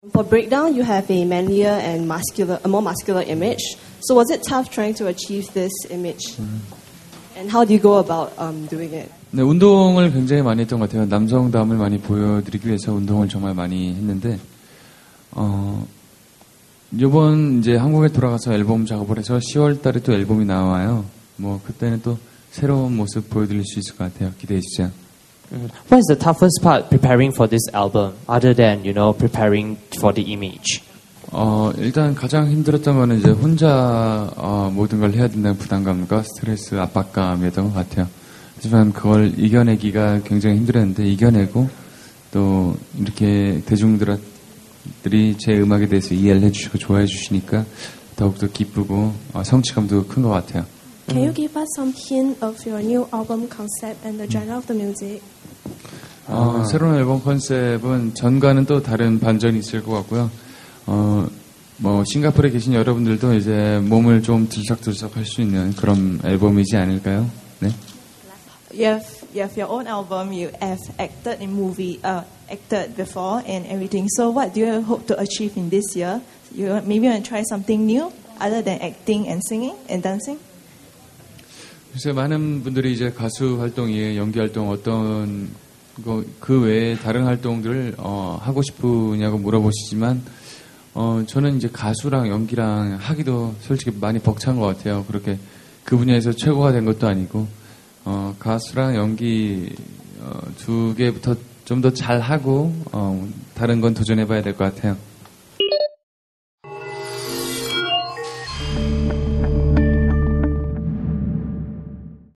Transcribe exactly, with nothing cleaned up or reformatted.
For Breakdown, you have a manlier and muscular, a more muscular image. So was it tough trying to achieve this image? And how do you go about um, doing it? 네, 운동을 굉장히 많이 했던 것 같아요. 남성다움을 많이 보여드리기 위해서 운동을 정말 많이 했는데, 어, 이번 이제 한국에 돌아가서 앨범 작업을 해서 시월 달에 또 앨범이 나와요. 뭐 그때는 또 새로운 모습 보여드릴 수 있을 것 같아요. 기대해 주세요. What is the toughest part preparing for this album, other than, you know, preparing for the image? 어, 일단 가장 힘들었던 거는 이제 혼자 어, 모든 걸 해야 된다는 부담감과 스트레스, 압박감이었던 것 같아요. 하지만 그걸 이겨내기가 굉장히 힘들었는데 이겨내고 또 이렇게 대중들이 제 음악에 대해서 이해를 해주시고 좋아해 주시니까 더욱더 기쁘고 어, 성취감도 큰 것 같아요. Can you give us some hint of your new album concept and the genre of the music? 어, 아. 새로운 앨범 컨셉은 전과는 또 다른 반전이 있을 것 같고요. 어, 뭐 싱가포르에 계신 여러분들도 이제 몸을 좀 들썩들썩 할 수 있는 그런 앨범이지 않을까요? 네. You have you have your own album. You have acted in movie, uh, acted before and everything. So what do you hope to achieve in this year? You maybe want to try something new other than acting and singing and dancing. 글쎄 많은 분들이 이제 가수 활동이에요, 연기 활동 어떤 거, 그 외에 다른 활동들을 어, 하고 싶으냐고 물어보시지만 어, 저는 이제 가수랑 연기랑 하기도 솔직히 많이 벅찬 것 같아요. 그렇게 그 분야에서 최고가 된 것도 아니고 어, 가수랑 연기 어, 두 개부터 좀 더 잘하고 어, 다른 건 도전해봐야 될 것 같아요.